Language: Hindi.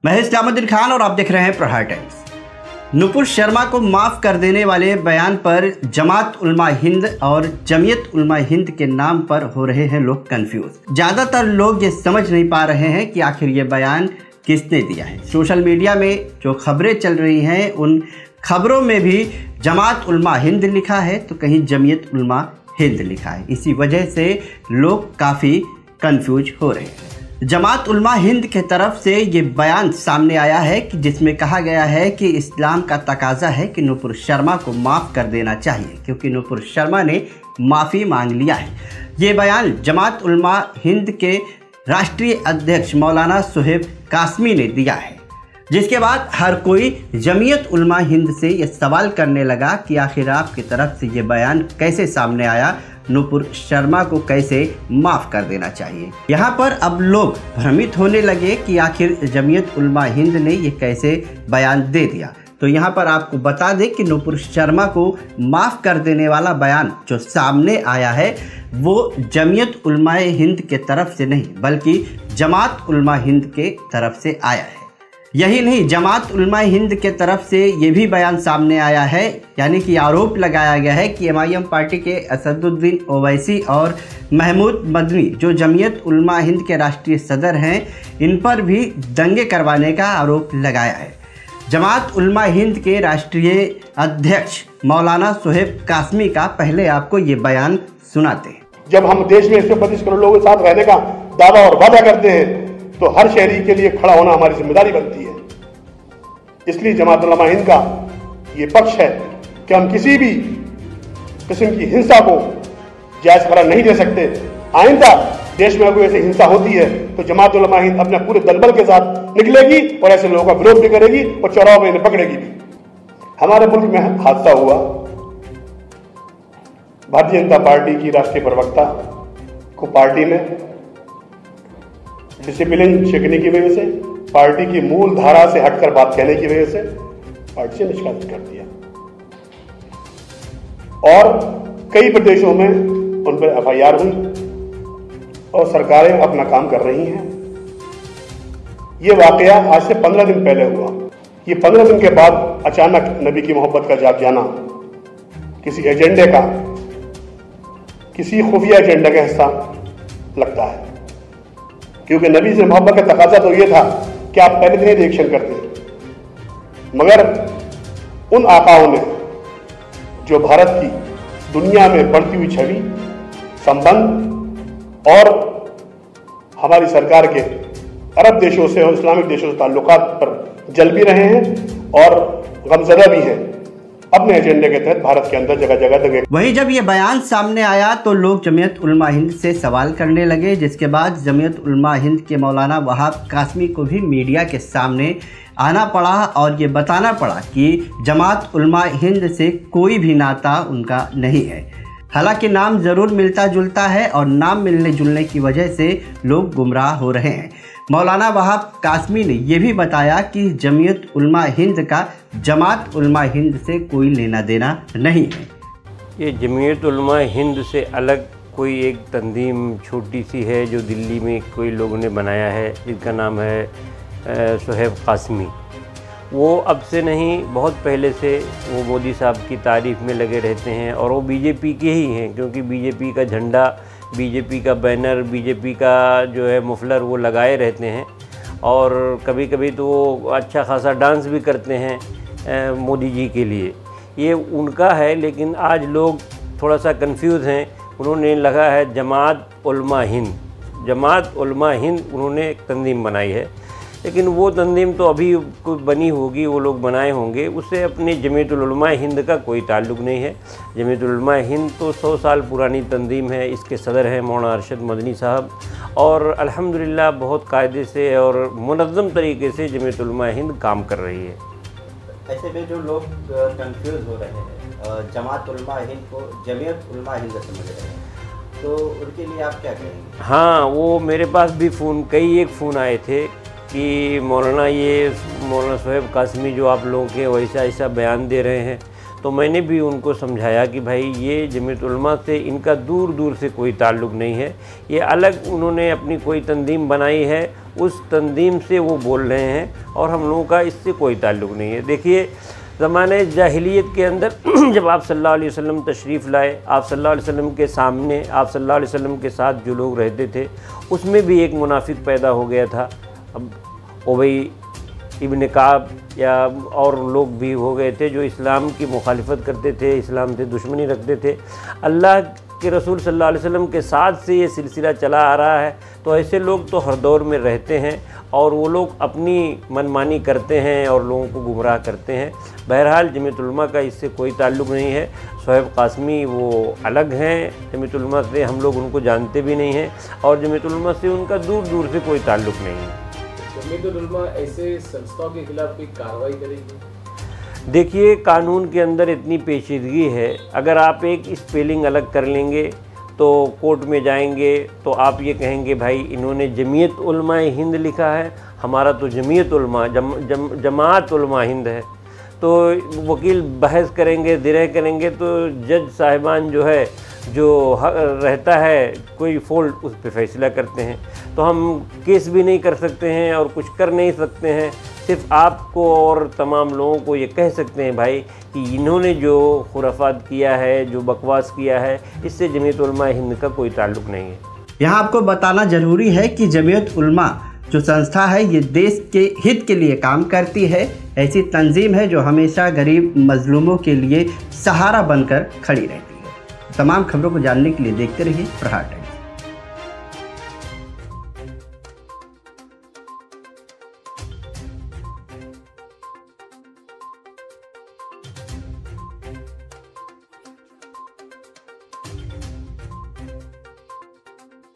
मैं इस्लामुद्दीन खान और आप देख रहे हैं प्रहार टाइम्स। नुपुर शर्मा को माफ़ कर देने वाले बयान पर जमात उलमा हिंद और जमीयत उलमा हिंद के नाम पर हो रहे हैं लोग कंफ्यूज। ज़्यादातर लोग ये समझ नहीं पा रहे हैं कि आखिर ये बयान किसने दिया है। सोशल मीडिया में जो खबरें चल रही हैं उन खबरों में भी जमात उलमा हिंद लिखा है तो कहीं जमीयत उलमा हिंद लिखा है। इसी वजह से लोग काफ़ी कंफ्यूज हो रहे हैं। जमात उलमा हिंद के तरफ से ये बयान सामने आया है कि जिसमें कहा गया है कि इस्लाम का तकाजा है कि नुपुर शर्मा को माफ़ कर देना चाहिए क्योंकि नुपुर शर्मा ने माफ़ी मांग लिया है। ये बयान जमात उलमा हिंद के राष्ट्रीय अध्यक्ष मौलाना सुहेब कासमी ने दिया है, जिसके बाद हर कोई जमीयत उलमा हिंद से ये सवाल करने लगा कि आखिर आपकी तरफ से ये बयान कैसे सामने आया, नुपुर शर्मा को कैसे माफ़ कर देना चाहिए। यहाँ पर अब लोग भ्रमित होने लगे कि आखिर जमीयत उलमा हिंद ने ये कैसे बयान दे दिया। तो यहाँ पर आपको बता दें कि नुपुर शर्मा को माफ़ कर देने वाला बयान जो सामने आया है वो जमीयत उलमा हिंद के तरफ से नहीं बल्कि जमात उलमा हिंद के तरफ से आया है। यही नहीं, जमात उलमा हिंद के तरफ से ये भी बयान सामने आया है, यानी कि आरोप लगाया गया है कि MIM पार्टी के असदुद्दीन ओवैसी और महमूद मदनी जो जमीयत उलमा हिंद के राष्ट्रीय सदर हैं, इन पर भी दंगे करवाने का आरोप लगाया है। जमात उलमा हिंद के राष्ट्रीय अध्यक्ष मौलाना सुहेब कासमी का पहले आपको ये बयान सुनाते हैं। जब हम देश में 125 करोड़ लोगों के साथ रहने का दावा और वादा करते हैं तो हर शहरी के लिए खड़ा होना हमारी जिम्मेदारी बनती है। इसलिए जमात उलमा हिंद का ये पक्ष है कि हम किसी भी किस्म की हिंसा को जायज करार नहीं दे सकते। आइंदा देश में अगर ऐसी हिंसा होती है तो जमात उलमा हिंद अपने पूरे दलबल के साथ निकलेगी और ऐसे लोगों का विरोध भी करेगी और चौराहों में इन्हें पकड़ेगी भी। हमारे मुल्क में हादसा हुआ, भारतीय जनता पार्टी की राष्ट्रीय प्रवक्ता को पार्टी में डिसिप्लिन छिकने की वजह से, पार्टी की मूल धारा से हटकर बात कहने की वजह से पार्टी से निष्कासित कर दिया और कई प्रदेशों में उन पर FIR हुई और सरकारें अपना काम कर रही हैं। ये वाकया आज से 15 दिन पहले हुआ। ये 15 दिन के बाद अचानक नबी की मोहब्बत का जाग जाना किसी एजेंडे का, किसी खुफिया एजेंडे का हिस्सा लगता है, क्योंकि नबी से मोहब्बत का तकाजा तो ये था कि आप पहले दिन ही रिएक्शन करते, मगर उन आकाओं ने जो भारत की दुनिया में बढ़ती हुई छवि, संबंध और हमारी सरकार के अरब देशों से और इस्लामिक देशों से ताल्लुकात पर जल भी रहे हैं और गमज़दा भी हैं, अपने एजेंडे के तहत भारत के अंदर जगह जगह दंगे। वहीं जब ये बयान सामने आया तो लोग जमीयत उलमा हिंद से सवाल करने लगे, जिसके बाद जमीयत उलमा हिंद के मौलाना वहाब कासमी को भी मीडिया के सामने आना पड़ा और ये बताना पड़ा कि जमात उलमा हिंद से कोई भी नाता उनका नहीं है। हालांकि नाम ज़रूर मिलता जुलता है और नाम मिलने जुलने की वजह से लोग गुमराह हो रहे हैं। मौलाना वहाब कासमी ने यह भी बताया कि जमीयत उलमा हिंद का जमात उलमा हिंद से कोई लेना देना नहीं है। ये जमीयत उलमा हिंद से अलग कोई एक तंजीम छोटी सी है जो दिल्ली में कोई लोगों ने बनाया है, जिसका नाम है सुहेब कासमी। वो अब से नहीं, बहुत पहले से वो मोदी साहब की तारीफ़ में लगे रहते हैं और वो बीजेपी के ही हैं, क्योंकि बीजेपी का झंडा, बीजेपी का बैनर, बीजेपी का जो है मुफलर वो लगाए रहते हैं और कभी कभी तो वो अच्छा खासा डांस भी करते हैं मोदी जी के लिए। ये उनका है, लेकिन आज लोग थोड़ा सा कंफ्यूज हैं। उन्होंने लगा है जमात उलमा हिंद, जमात उलमा हिंद उन्होंने एक तंजीम बनाई है, लेकिन वो तंजीम तो अभी कोई बनी होगी, वो लोग बनाए होंगे, उससे अपने जमीयत उलमा हिंद का कोई ताल्लुक़ नहीं है। जमीयत उलमा हिंद तो 100 साल पुरानी तंजीम है। इसके सदर हैं मौलाना अरशद मदनी साहब और अल्हम्दुलिल्लाह बहुत कायदे से और मुनज़्ज़म तरीके से जमीयत उलमा हिंद काम कर रही है। ऐसे में जो लोग कंफ्यूज हो रहे हैं, जमात उलमा हिंद को जमीयत उलमा हिंद समझ रहे हैं, तो उनके लिए आप क्या कहेंगे? हाँ, वो मेरे पास भी कई फ़ोन आए थे कि मौलाना सुहेब कासमी जो आप लोगों के वैसा ऐसा बयान दे रहे हैं, तो मैंने भी उनको समझाया कि भाई ये जमीयत उलमा से इनका दूर दूर से कोई ताल्लुक़ नहीं है, ये अलग उन्होंने अपनी कोई तंजीम बनाई है, उस तंजीम से वो बोल रहे हैं और हम लोगों का इससे कोई ताल्लुक़ नहीं है। देखिए ज़माने जाहिलियत के अंदर जब आप सल्लल्लाहु अलैहि वसल्लम तशरीफ़ लाए, आप सल्लल्लाहु अलैहि वसल्लम के सामने, आप सल्लल्लाहु अलैहि वसल्लम के साथ जो लोग रहते थे उसमें भी एक मुनाफिक पैदा हो गया था। अब उबई इब्न काब या और लोग भी हो गए थे जो इस्लाम की मुखालिफत करते थे, इस्लाम से दुश्मनी रखते थे। अल्लाह के रसूल सल्लल्लाहु अलैहि वसल्लम के साथ से ये सिलसिला चला आ रहा है, तो ऐसे लोग तो हर दौर में रहते हैं और वो लोग अपनी मनमानी करते हैं और लोगों को गुमराह करते हैं। बहरहाल जमीयत उलमा का इससे कोई ताल्लुक़ नहीं है। सोहेब कासमी वो अलग हैं जमीयत उलमा से, हम लोग उनको जानते भी नहीं हैं और जमीयत उलमा से उनका दूर दूर से कोई ताल्लुक़ नहीं है। जमीयत उलमा ऐसे संस्थाओं के खिलाफ कोई कार्रवाई करेगी? देखिए कानून के अंदर इतनी पेचीदगी है, अगर आप एक स्पेलिंग अलग कर लेंगे तो कोर्ट में जाएंगे तो आप ये कहेंगे भाई इन्होंने जमीयत उलमा हिंद लिखा है, हमारा तो जमीयत उलमा जमात उलमा हिंद है। तो वकील बहस करेंगे, दिरह करेंगे, तो जज साहिबान जो है जो रहता है कोई फॉल्ट उस पर फैसला करते हैं। तो हम केस भी नहीं कर सकते हैं और कुछ कर नहीं सकते हैं। सिर्फ आपको और तमाम लोगों को ये कह सकते हैं भाई कि इन्होंने जो खुराफात किया है, जो बकवास किया है, इससे जमीयत उलमा हिंद का कोई ताल्लुक़ नहीं है। यहाँ आपको बताना ज़रूरी है कि जमीयत उलमा जो संस्था है ये देश के हित के लिए काम करती है। ऐसी तंजीम है जो हमेशा गरीब मजलूमों के लिए सहारा बनकर खड़ी रहती है। तमाम खबरों को जानने के लिए देखते रहिए प्रहार टाइम्स।